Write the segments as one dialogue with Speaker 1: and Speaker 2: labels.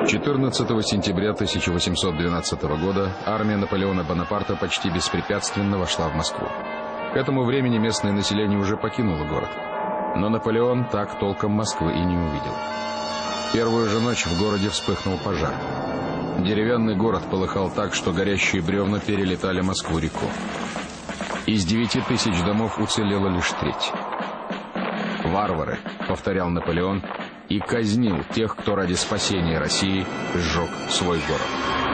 Speaker 1: 14 сентября 1812 года армия Наполеона Бонапарта почти беспрепятственно вошла в Москву. К этому времени местное население уже покинуло город. Но Наполеон так толком Москвы и не увидел. Первую же ночь в городе вспыхнул пожар. Деревянный город полыхал так, что горящие бревна перелетали Москву-реку. Из 9000 домов уцелела лишь треть. «Варвары», — повторял Наполеон, и казнил тех, кто ради спасения России сжег свой город.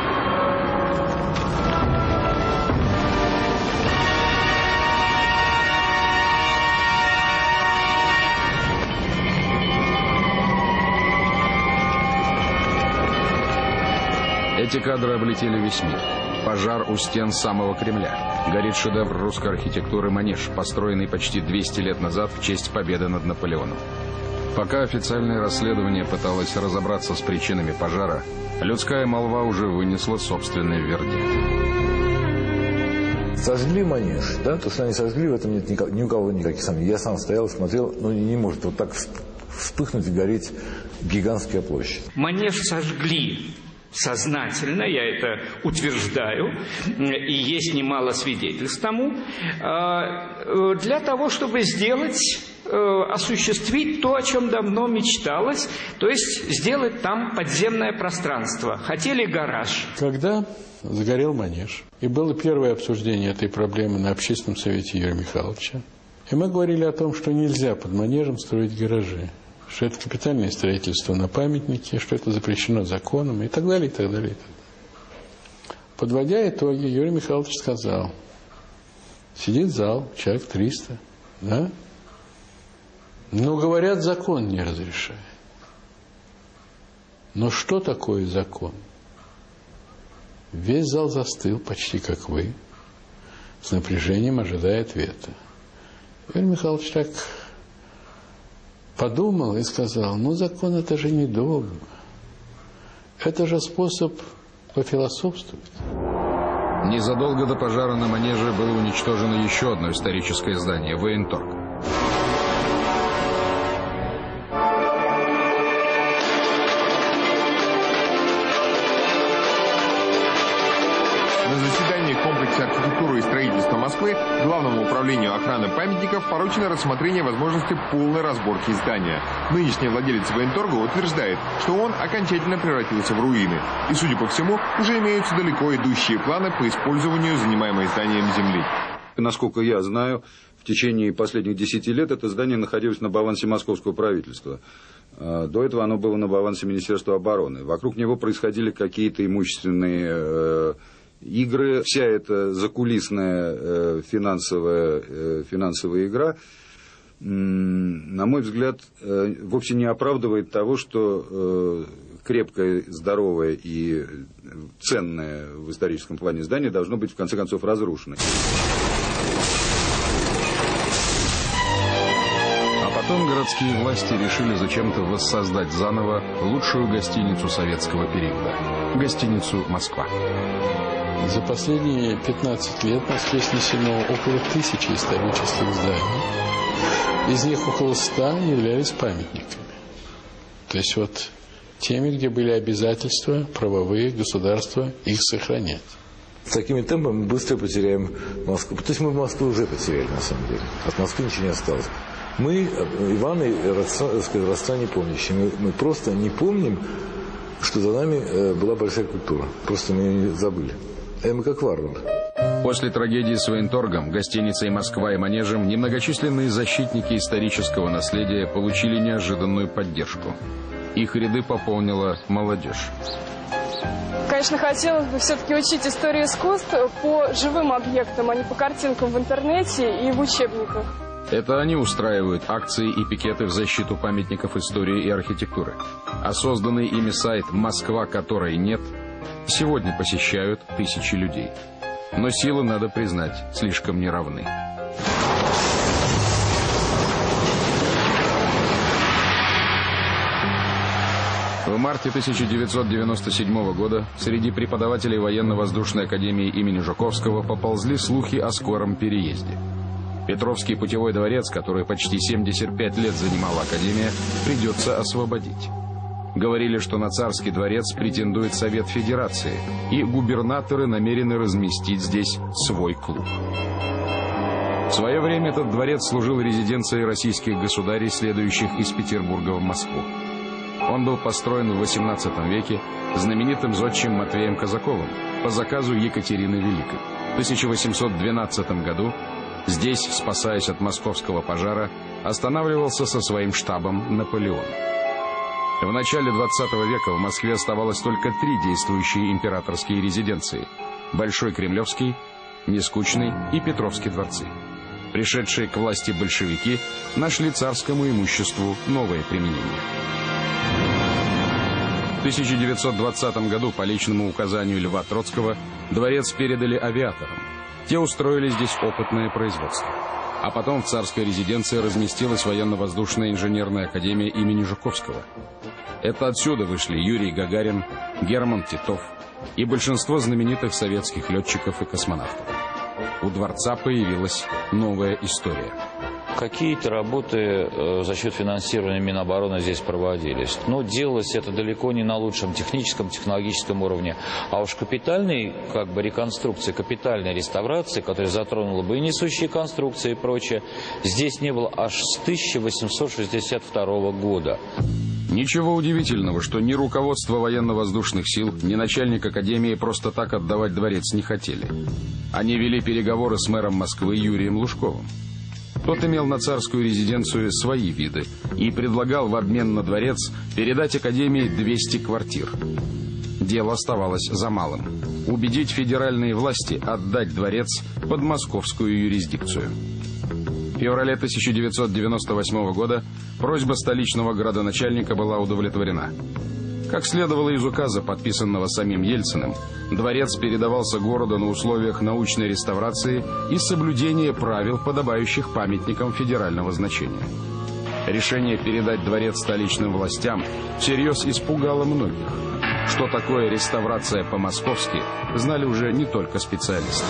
Speaker 1: Эти кадры облетели весь мир. Пожар у стен самого Кремля. Горит шедевр русской архитектуры «Манеж», построенный почти 200 лет назад в честь победы над Наполеоном. Пока официальное расследование пыталось разобраться с причинами пожара, людская молва уже вынесла собственный вердикт.
Speaker 2: Сожгли Манеж, да? То, что они сожгли, в этом нет ни у кого никаких сомнений. Я сам стоял и смотрел, ну не может вот так вспыхнуть и гореть гигантская площадь.
Speaker 3: Манеж сожгли сознательно, я это утверждаю, и есть немало свидетельств тому, для того, чтобы осуществить то, о чем давно мечталось, то есть сделать там подземное пространство. Хотели гараж.
Speaker 4: Когда загорел Манеж, и было первое обсуждение этой проблемы на общественном совете Юрия Михайловича, и мы говорили о том, что нельзя под Манежем строить гаражи, что это капитальное строительство на памятнике, что это запрещено законом и так далее, и так далее, и так далее. Подводя итоги, Юрий Михайлович сказал: сидит зал, человек 300, да? Но, говорят, закон не разрешает. Но что такое закон? Весь зал застыл, почти как вы, с напряжением ожидая ответа. Юрий Михайлович так подумал и сказал: ну, закон — это же не догма. Это же способ пофилософствовать.
Speaker 1: Незадолго до пожара на Манеже было уничтожено еще одно историческое здание — Военторг.
Speaker 5: На заседании комплекса архитектуры и строительства Москвы Главному управлению охраны памятников поручено рассмотрение возможности полной разборки здания. Нынешний владелец Военторга утверждает, что он окончательно превратился в руины. И, судя по всему, уже имеются далеко идущие планы по использованию занимаемой зданием земли.
Speaker 6: Насколько я знаю, в течение последних 10 лет это здание находилось на балансе московского правительства. До этого оно было на балансе Министерства обороны. Вокруг него происходили какие-то имущественные игры. Вся эта закулисная финансовая игра, на мой взгляд, вовсе не оправдывает того, что крепкое, здоровое и ценное в историческом плане здание должно быть в конце концов разрушено.
Speaker 1: Потом городские власти решили зачем-то воссоздать заново лучшую гостиницу советского периода – гостиницу «Москва».
Speaker 4: За последние 15 лет в Москве снесено около 1000 исторических зданий. Из них около 100 являлись памятниками. То есть вот теми, где были обязательства правовые государства их сохранять.
Speaker 2: С такими темпами мы быстро потеряем Москву. То есть мы Москву уже потеряли, на самом деле. От Москвы ничего не осталось. Мы, Иван и родства не помнящие, мы просто не помним, что за нами была большая культура. Просто мы ее забыли. Мы как варвары.
Speaker 1: После трагедии с Военторгом, гостиницей «Москва» и Манежем немногочисленные защитники исторического наследия получили неожиданную поддержку. Их ряды пополнила молодежь.
Speaker 7: Конечно, хотелось бы все-таки учить историю искусств по живым объектам, а не по картинкам в интернете и в учебниках.
Speaker 1: Это они устраивают акции и пикеты в защиту памятников истории и архитектуры. А созданный ими сайт «Москва, которой нет» сегодня посещают тысячи людей. Но силы, надо признать, слишком неравны. В марте 1997 года среди преподавателей военно-воздушной академии имени Жуковского поползли слухи о скором переезде. Петровский путевой дворец, который почти 75 лет занимала академия, придется освободить. Говорили, что на царский дворец претендует Совет Федерации, и губернаторы намерены разместить здесь свой клуб. В свое время этот дворец служил резиденцией российских государей, следующих из Петербурга в Москву. Он был построен в XVIII веке знаменитым зодчим Матвеем Казаковым по заказу Екатерины Великой. В 1812 году здесь, спасаясь от московского пожара, останавливался со своим штабом Наполеон. В начале XX века в Москве оставалось только 3 действующие императорские резиденции: Большой Кремлевский, Нескучный и Петровский дворцы. Пришедшие к власти большевики нашли царскому имуществу новое применение. В 1920 году по личному указанию Льва Троцкого дворец передали авиаторам. Те устроили здесь опытное производство. А потом в царской резиденции разместилась военно-воздушная инженерная академия имени Жуковского. Это отсюда вышли Юрий Гагарин, Герман Титов и большинство знаменитых советских летчиков и космонавтов. У дворца появилась новая история.
Speaker 8: Какие-то работы за счет финансирования Минобороны здесь проводились. Но делалось это далеко не на лучшем техническом, технологическом уровне. А уж капитальной реконструкции, капитальной реставрации, которая затронула бы и несущие конструкции и прочее, здесь не было аж с 1862 года.
Speaker 1: Ничего удивительного, что ни руководство военно-воздушных сил, ни начальник академии просто так отдавать дворец не хотели. Они вели переговоры с мэром Москвы Юрием Лужковым. Тот имел на царскую резиденцию свои виды и предлагал в обмен на дворец передать академии 200 квартир. Дело оставалось за малым – убедить федеральные власти отдать дворец под московскую юрисдикцию. В феврале 1998 года просьба столичного градоначальника была удовлетворена. Как следовало из указа, подписанного самим Ельциным, дворец передавался городу на условиях научной реставрации и соблюдения правил, подобающих памятникам федерального значения. Решение передать дворец столичным властям всерьез испугало многих. Что такое реставрация по-московски, знали уже не только специалисты.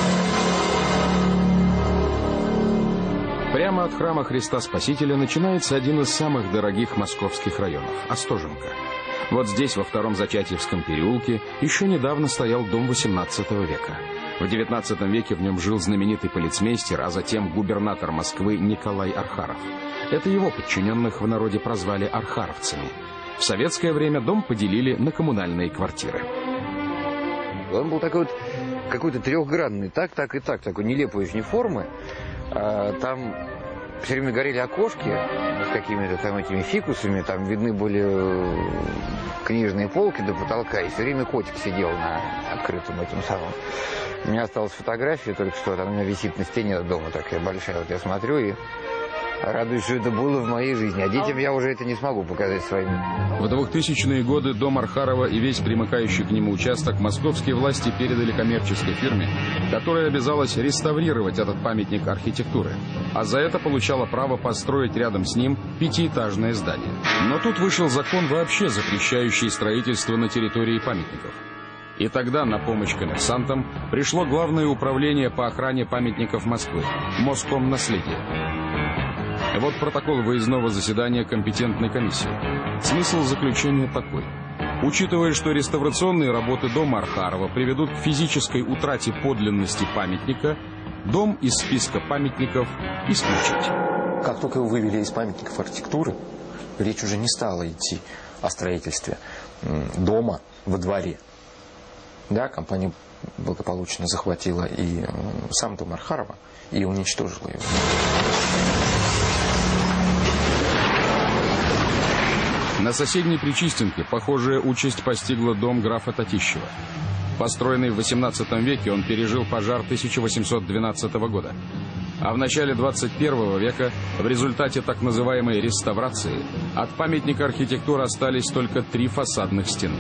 Speaker 1: Прямо от храма Христа Спасителя начинается один из самых дорогих московских районов – Остоженка. Вот здесь, во Втором Зачатьевском переулке, еще недавно стоял дом XVIII века. В XIX веке в нем жил знаменитый полицмейстер, а затем губернатор Москвы Николай Архаров. Это его подчиненных в народе прозвали архаровцами. В советское время дом поделили на коммунальные квартиры.
Speaker 9: Он был такой вот какой-то трехгранный, так и так, такой нелепой очень формы. Там все время горели окошки с какими-то там этими фикусами, там видны были книжные полки до потолка, и все время котик сидел на открытом этим самом. У меня осталась фотография только что, там у меня висит на стене дома такая большая, вот я смотрю и радуюсь, что это было в моей жизни, а детям я уже это не смогу показать своим.
Speaker 1: В 2000-е годы дом Архарова и весь примыкающий к нему участок московские власти передали коммерческой фирме, которая обязалась реставрировать этот памятник архитектуры, а за это получала право построить рядом с ним 5-этажное здание. Но тут вышел закон, вообще запрещающий строительство на территории памятников. И тогда на помощь коммерсантам пришло Главное управление по охране памятников Москвы – Москомнаследие. Вот протокол выездного заседания компетентной комиссии. Смысл заключения такой. Учитывая, что реставрационные работы дома Архарова приведут к физической утрате подлинности памятника, дом из списка памятников исключить.
Speaker 10: Как только его вывели из памятников архитектуры, речь уже не стала идти о строительстве дома во дворе. Да, компания благополучно захватила и сам дом Архарова и уничтожила его.
Speaker 1: На соседней Причистенке похожая участь постигла дом графа Татищева. Построенный в XVIII веке, он пережил пожар 1812 года. А в начале 21 века, в результате так называемой реставрации, от памятника архитектуры остались только 3 фасадных стены.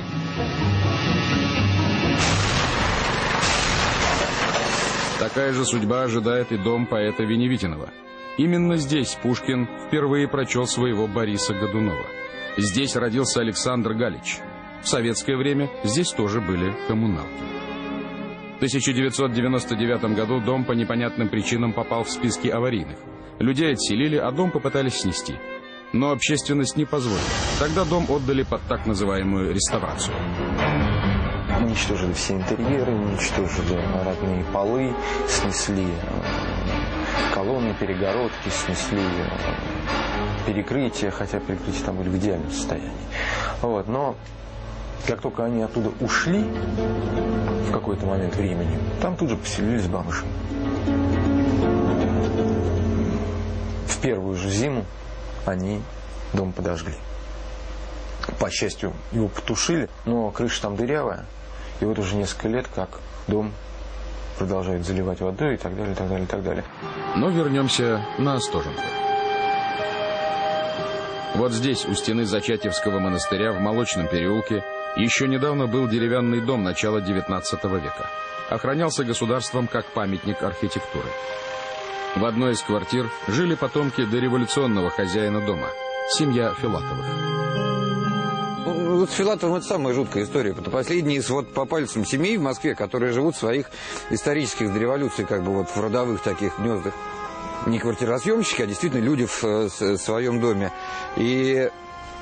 Speaker 1: Такая же судьба ожидает и дом поэта Веневитинова. Именно здесь Пушкин впервые прочел своего Бориса Годунова. Здесь родился Александр Галич. В советское время здесь тоже были коммуналки. В 1999 году дом по непонятным причинам попал в списки аварийных. Людей отселили, а дом попытались снести. Но общественность не позволила. Тогда дом отдали под так называемую реставрацию.
Speaker 10: Уничтожили все интерьеры, уничтожили родные полы, снесли колонны, перегородки, снесли перекрытия, хотя перекрытия там были в идеальном состоянии. Вот, но как только они оттуда ушли в какой-то момент времени, там тут же поселились бомжи. В первую же зиму они дом подожгли. По счастью, его потушили, но крыша там дырявая. И вот уже несколько лет как дом продолжает заливать водой и так далее, и так далее, и так далее.
Speaker 1: Но вернемся на Остоженку. Вот здесь, у стены Зачатьевского монастыря в Молочном переулке, еще недавно был деревянный дом начала XIX века. Охранялся государством как памятник архитектуры. В одной из квартир жили потомки дореволюционного хозяина дома, семья Филатовых.
Speaker 9: Вот с Филатовым это самая жуткая история. Это последние вот по пальцам семей в Москве, которые живут в своих исторических до революции, как бы вот в родовых таких гнездах. Не квартиросъемщики, а действительно люди в своем доме. И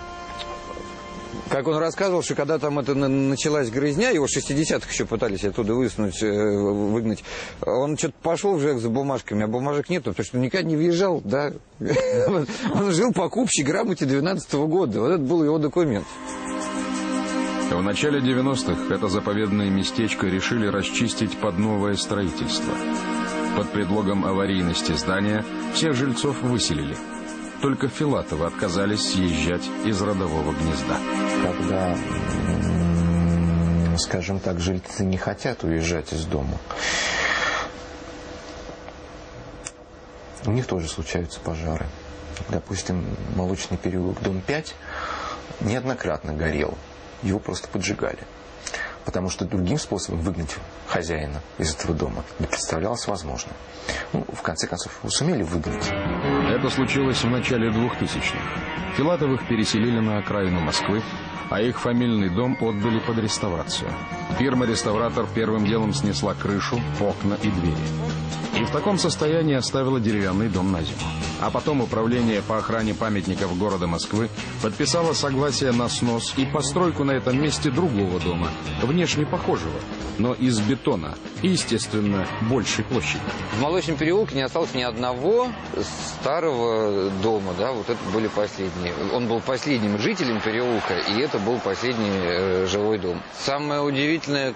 Speaker 9: как он рассказывал, что когда там это началась грызня, его в 60-х еще пытались оттуда выгнать, он что-то пошел в ЖЭК за бумажками, а бумажек нету, потому что никогда не въезжал, да. Он жил по купчей грамоте 12-го года, вот это был его документ.
Speaker 1: В начале 90-х это заповедное местечко решили расчистить под новое строительство. Под предлогом аварийности здания всех жильцов выселили. Только Филатовы отказались съезжать из родового гнезда.
Speaker 10: Когда, скажем так, жильцы не хотят уезжать из дома, у них тоже случаются пожары. Допустим, Молочный переулок, дом 5, неоднократно горел. Его просто поджигали. Потому что другим способом выгнать хозяина из этого дома не представлялось возможным. Ну, в конце концов, его сумели выгнать.
Speaker 1: Это случилось в начале 2000-х. Филатовых переселили на окраину Москвы, а их фамильный дом отдали под реставрацию. Фирма-реставратор первым делом снесла крышу, окна и двери. И в таком состоянии оставила деревянный дом на зиму. А потом Управление по охране памятников города Москвы подписало согласие на снос и постройку на этом месте другого дома, внешне похожего, но из бетона и, естественно, большей площади.
Speaker 9: В Молочном переулке не осталось ни одного старого дома, да, вот это были последние. Он был последним жителем переулка, и это был последний жилой дом. Самое удивительное,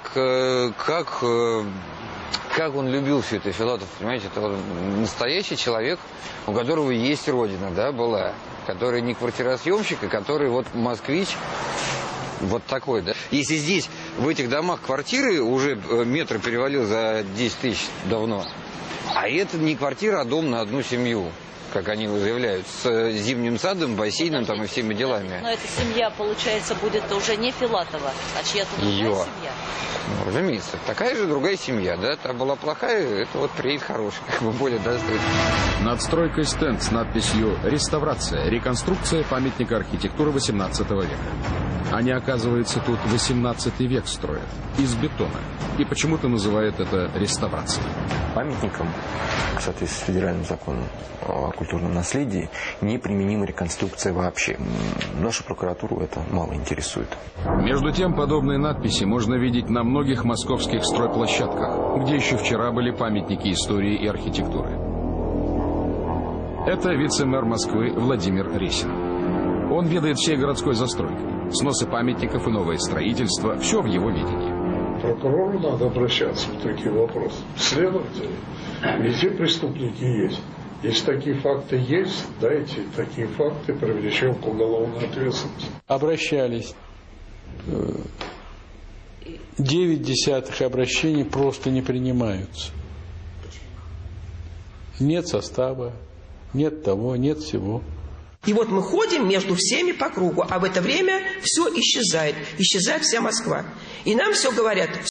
Speaker 9: как он любил все это, Филатов, понимаете, это настоящий человек, у которого есть родина, да, была, который не квартиросъемщик, а который вот москвич, вот такой, да. Если здесь, в этих домах квартиры уже метр перевалил за 10 тысяч давно, а это не квартира, а дом на одну семью, как они его заявляют, с зимним садом, бассейном там и всеми делами.
Speaker 11: Но эта семья, получается, будет уже не Филатова, а чья-то другая семья.
Speaker 9: Ну, разумеется. Такая же другая семья, да? Та была плохая, это вот приедет хорошая, как бы более достойная.
Speaker 1: Над стройкой стенд с надписью «Реставрация. Реконструкция памятника архитектуры XVIII века». Они, оказывается, тут 18 век строят, из бетона. И почему-то называют это реставрацией.
Speaker 10: Памятникам, в соответствии с федеральным законом о культурном наследии, неприменима реконструкция вообще. Нашу прокуратуру это мало интересует.
Speaker 1: Между тем, подобные надписи можно видеть на многих московских стройплощадках, где еще вчера были памятники истории и архитектуры. Это вице-мэр Москвы Владимир Ресин. Он ведает всей городской застройкой. Сносы памятников и новое строительство – все в его видении.
Speaker 12: Прокурору надо обращаться в такие вопросы. Следователи, везде преступники есть. Если такие факты есть, дайте такие факты, привлечем к уголовной ответственности.
Speaker 4: Обращались. 9 десятых обращений просто не принимаются. Нет состава, нет того, нет всего.
Speaker 13: И вот мы ходим между всеми по кругу, а в это время все исчезает. Исчезает вся Москва. И нам все говорят: